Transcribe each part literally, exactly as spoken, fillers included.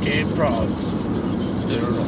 Cape Brother.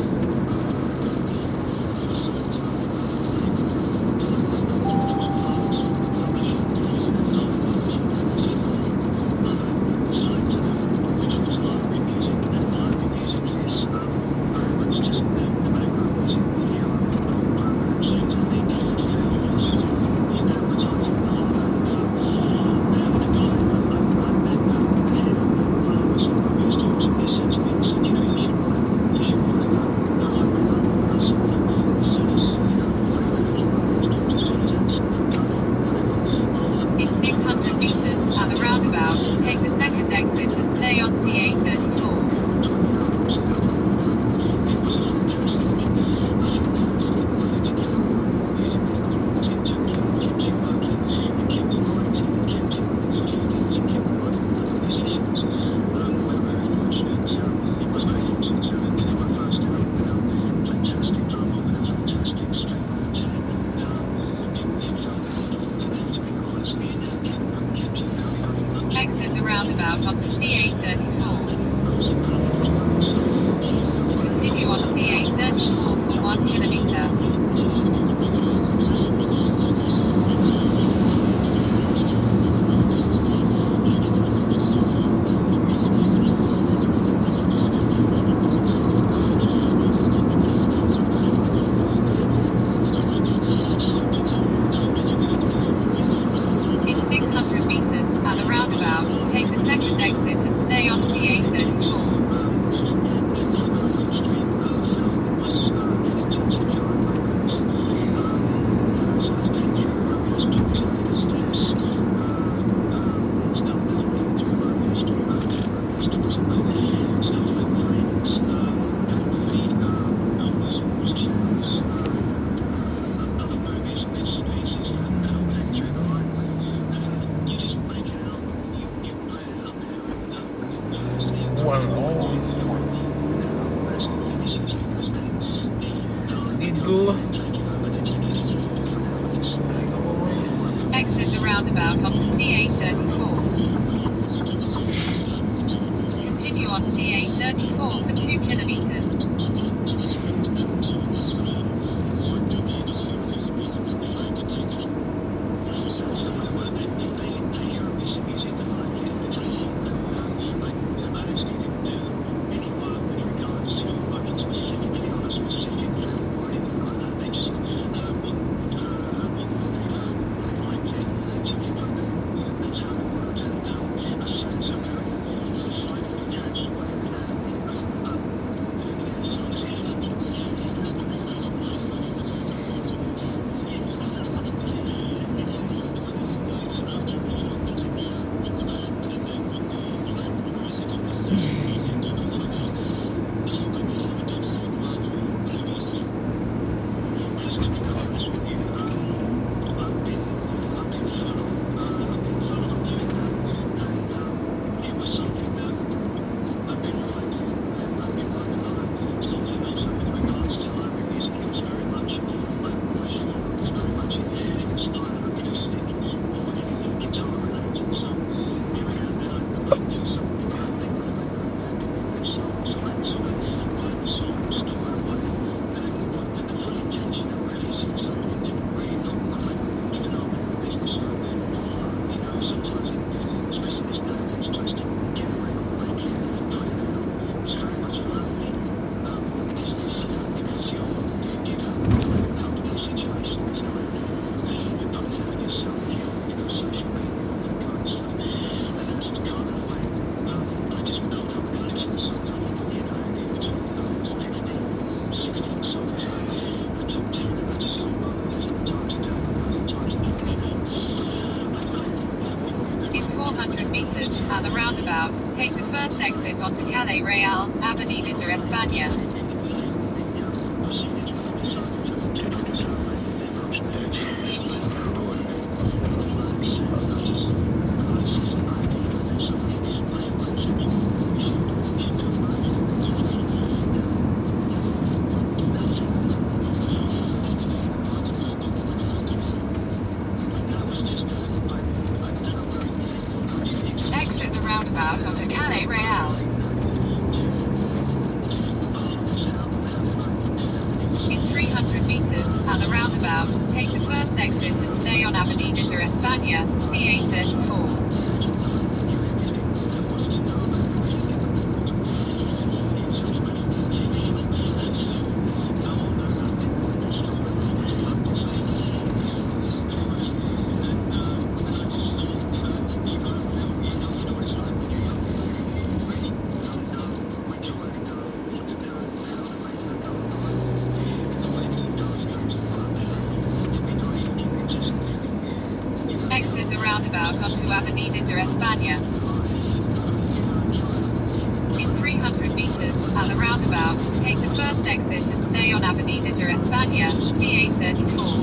Exit the roundabout onto C A thirty-four. Continue on C A thirty-four for one kilometer. Take the second exit and stay on C A thirty-four. One always Lidl. Always. Exit the roundabout onto C A thirty-four. Continue on C A thirty-four for two kilometers. Meters at the roundabout, take the first exit onto Calle Real, Avenida de España. Exit the roundabout onto Calle Real. three hundred meters, at the roundabout, take the first exit and stay on Avenida de España, C A thirty-four. Exit the roundabout onto Avenida de España. In three hundred meters, at the roundabout, take the first exit and stay on Avenida de España, C A thirty-four.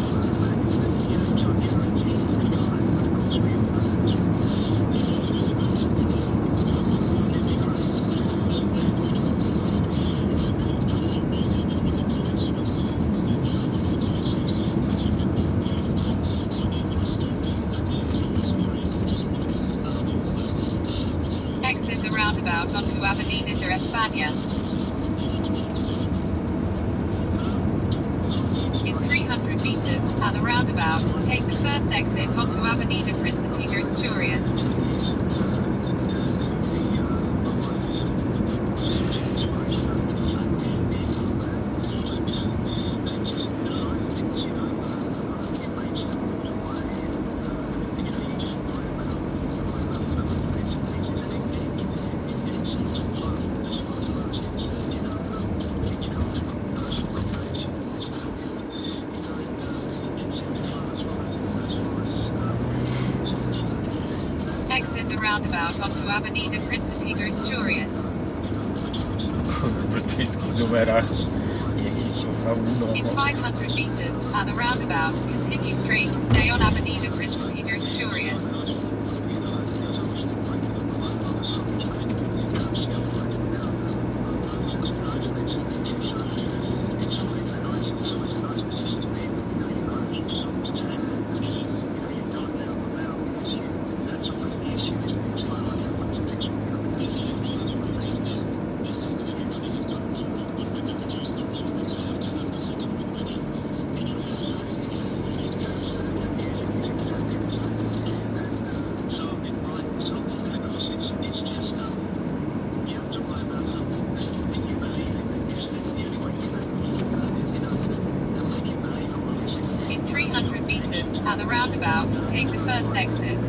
Exit the roundabout onto Avenida de España. In three hundred meters, at the roundabout, take the first exit onto Avenida Príncipe de Asturias. Exit the roundabout onto Avenida Príncipe de Asturias. Brytyjskich numerach. In five hundred meters, at the roundabout, continue straight to stay on Avenida Príncipe de Asturias. three hundred meters, at the roundabout, take the first exit.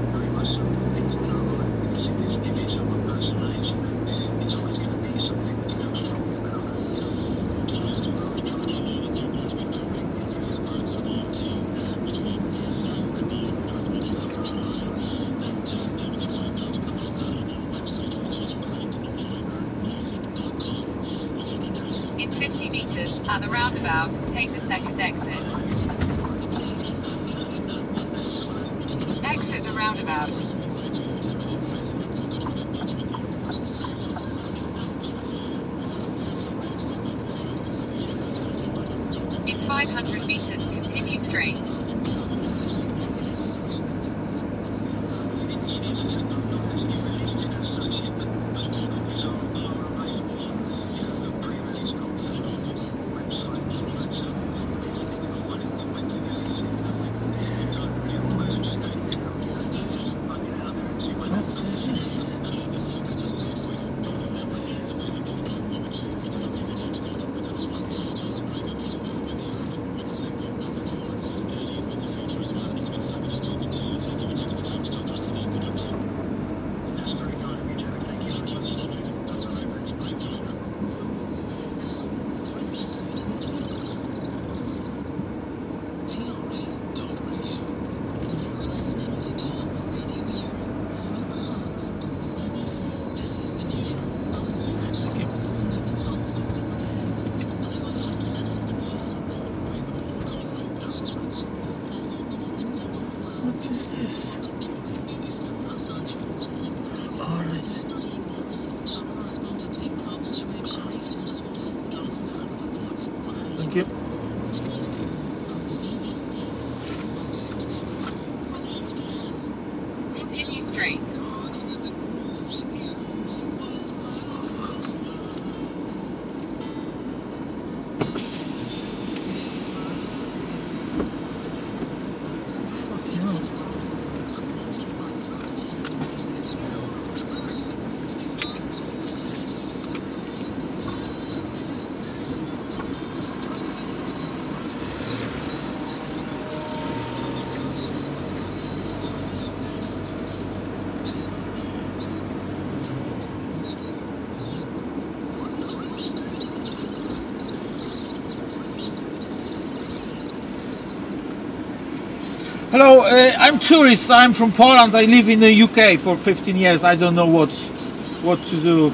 In fifty meters, at the roundabout, take the second exit. Exit the roundabout. In five hundred meters, continue straight. Hello, uh, I'm tourist. I'm from Poland. I live in the U K for fifteen years. I don't know what what to do.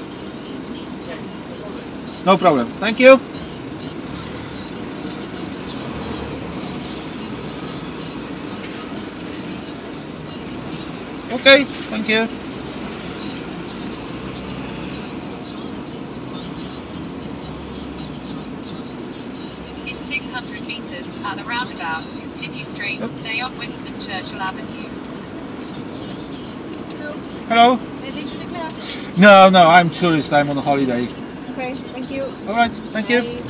No problem. Thank you. Okay, thank you. In six hundred meters at the roundabout, continue straight to stay on Winston Churchill Avenue. Hello. Anything to declare? No, no, I'm tourist. I'm on holiday. Okay, thank you. All right, thank you. Bye.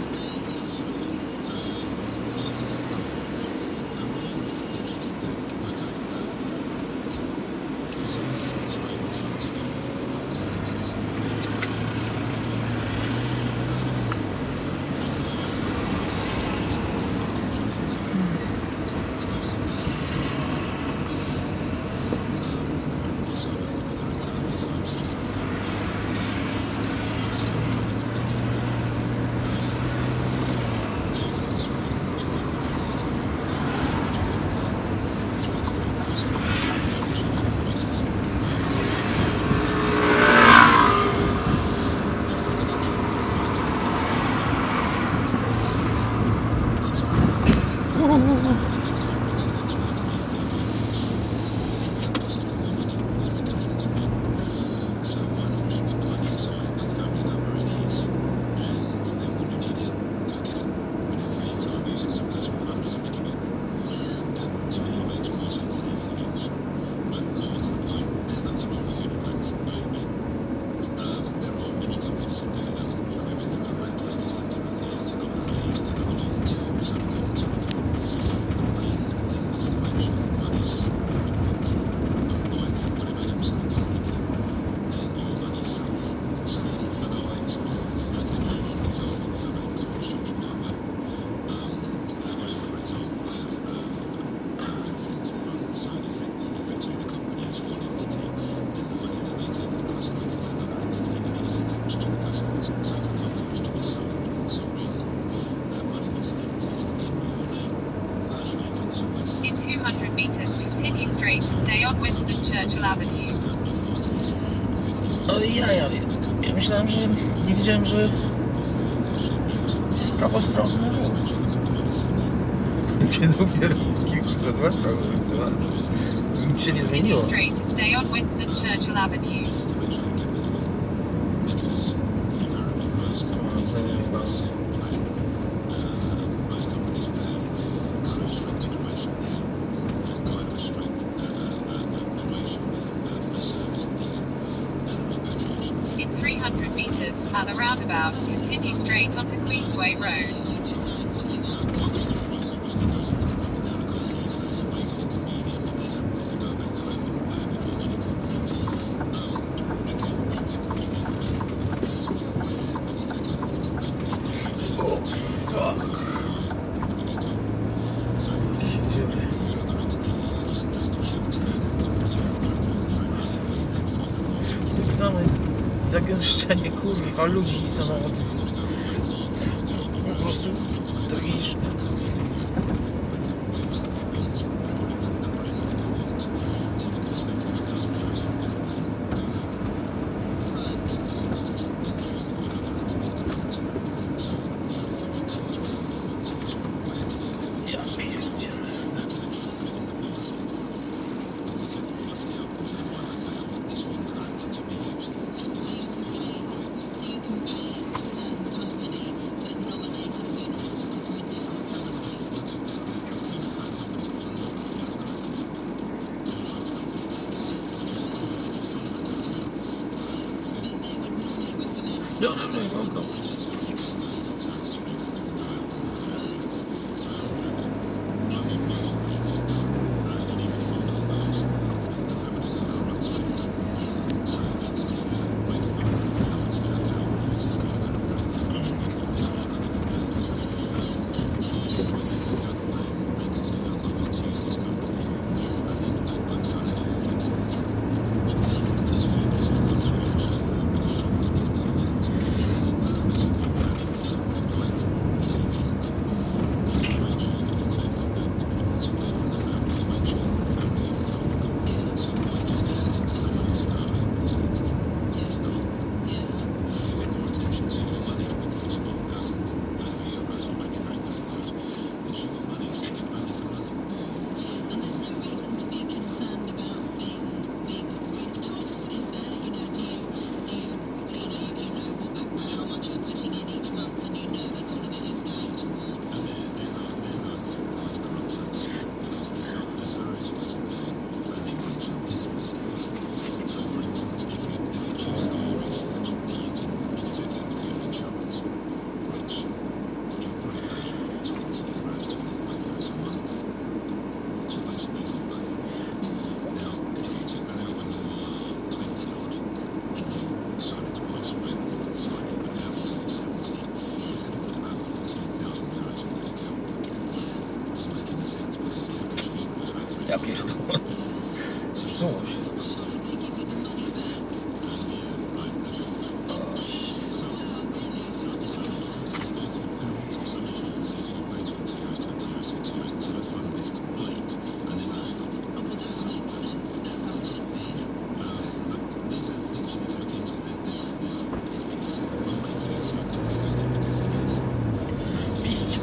two hundred meters, continue straight to stay on Winston Churchill Avenue. Ale ja, ja, ja myślałem, że nie wiedziałem, że jest prawostronny ruch. Się dopiero kilkuset metrach zrobiła. Nic się nie Continue zmieniło. straight to stay on Winston Churchill Avenue. In three hundred meters, at the roundabout, continue straight onto Queensway Road. Oh, fuck. Tak samo jest zagęszczenie kurwa ludzi i samochodów. Jest po prostu tragiczne. Ja pierdzielę. No, no, no, go, go.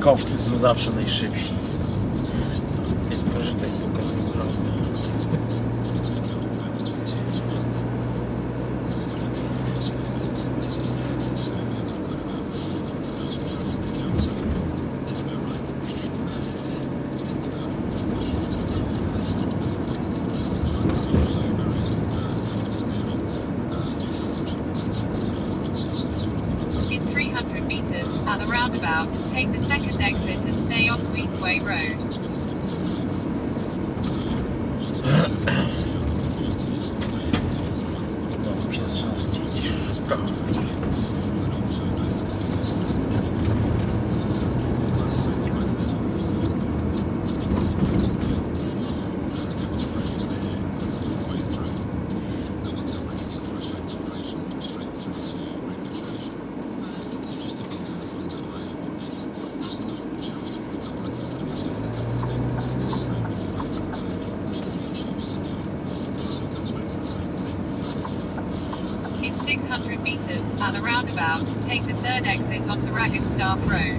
parkowcy są zawsze najszybsi. Jest pożytek pokazują drogę. In three hundred meters, at the roundabout, take the second exit and stay on Queensway Road. Znowu się zaczyna chcieć szczać. In six hundred meters, at the roundabout, take the third exit onto Ragged Staff Road.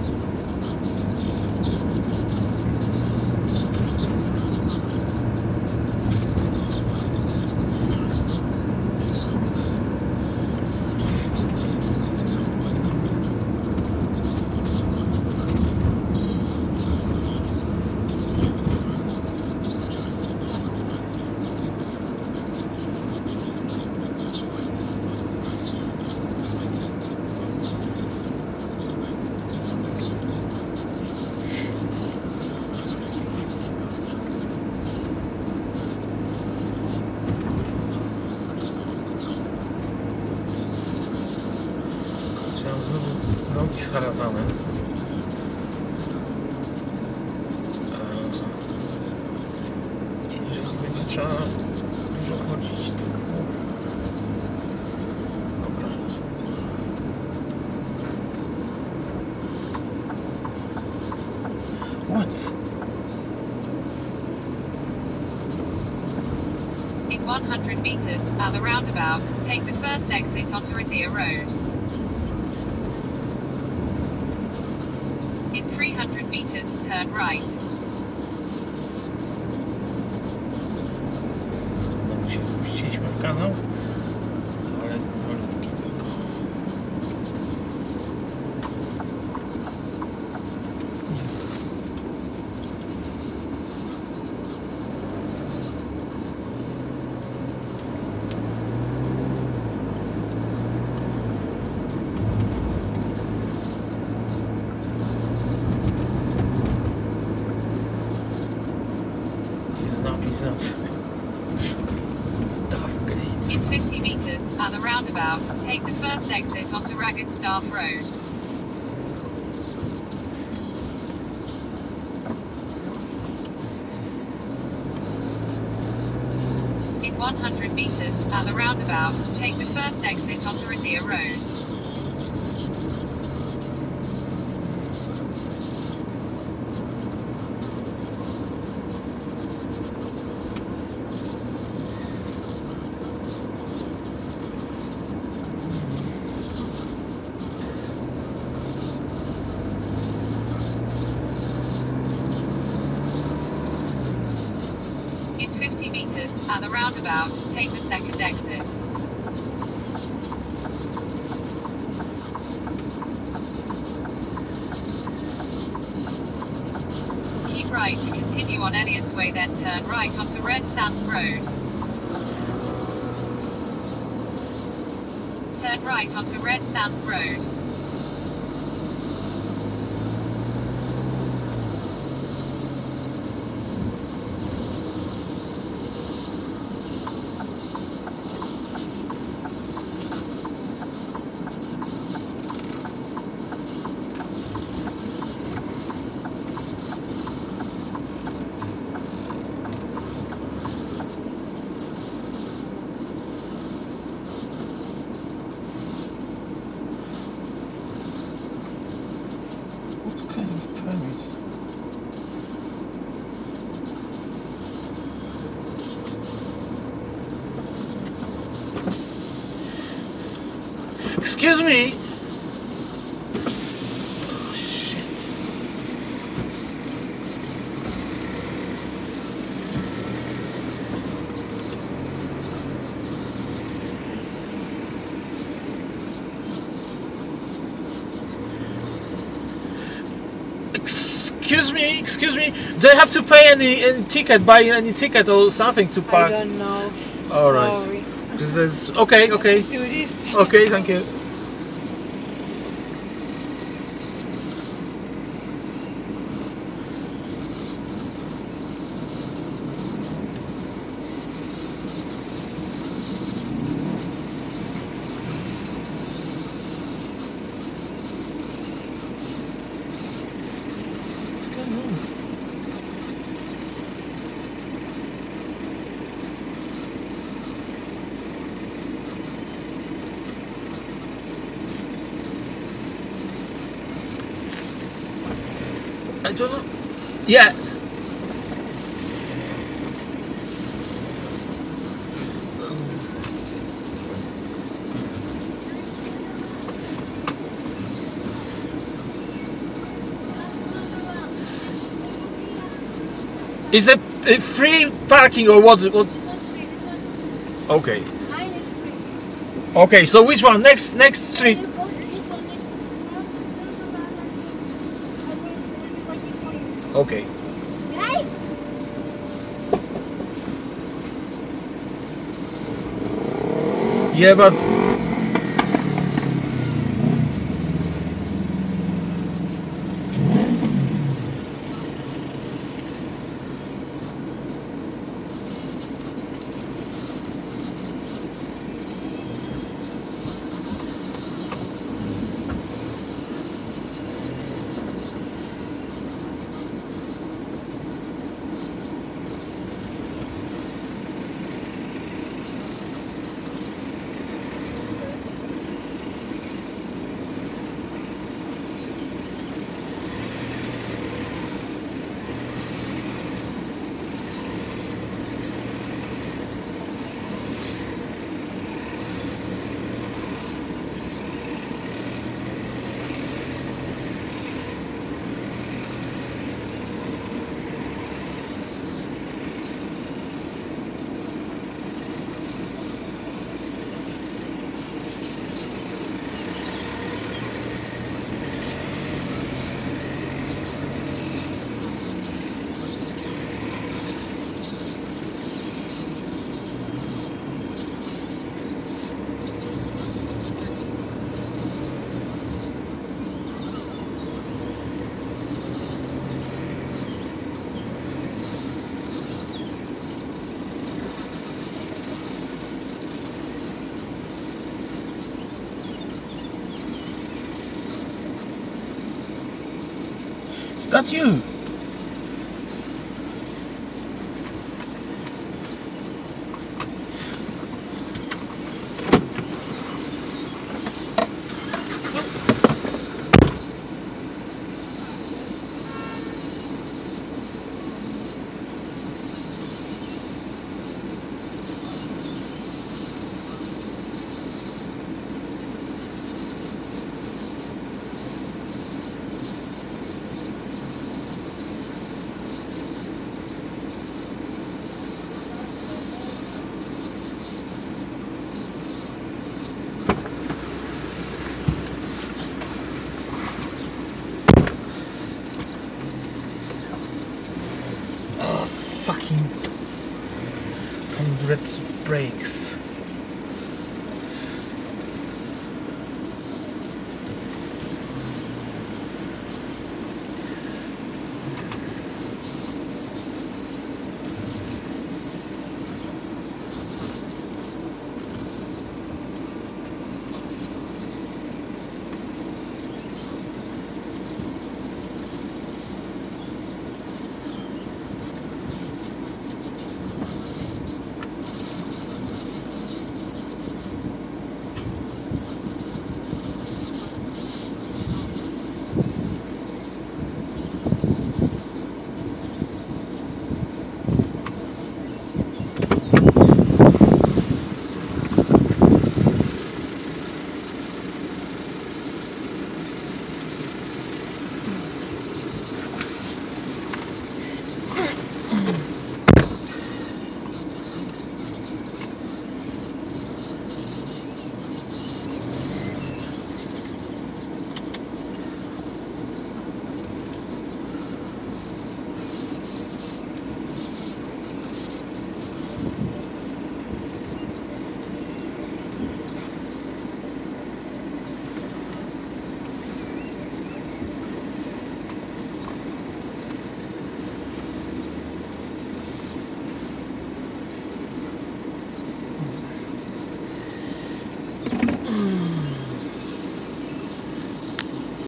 Mam znowu nogi scharatane. Eee, Jeżeli będzie trzeba dużo chodzić, to kurwa. Wyobrażam sobie to. What? In one hundred meters, at the roundabout, take the first exit onto Razia Road. In three hundred meters, turn right. Znowu się wpuściliśmy w kanał, ale malutki tylko. Jest napis na Staff Gate. In fifty meters, at the roundabout, take the first exit onto Ragged Staff Road. In one hundred meters, at the roundabout, take the first exit onto Razia Road. In fifty meters, at the roundabout, take the second exit. Keep right to continue on Elliott's Way, then turn right onto Red Sands Road. Turn right onto Red Sands Road. What kind of permit? Excuse me. Oh shit. excuse me, do I have to pay any, any ticket, buy any ticket or something to I park? don't know. All right. Sorry. This is okay. Okay. Tourist. Okay. Thank you. What's going on? I don't know. Yeah. Is it uh, free parking or what? What? This one's free, this one. Okay. Mine is free. Okay. So which one? Next next street. You go to this one next to this one. I will be waiting for you. Okay. Drive! Yeah, but is that you? Fucking hundreds of brakes.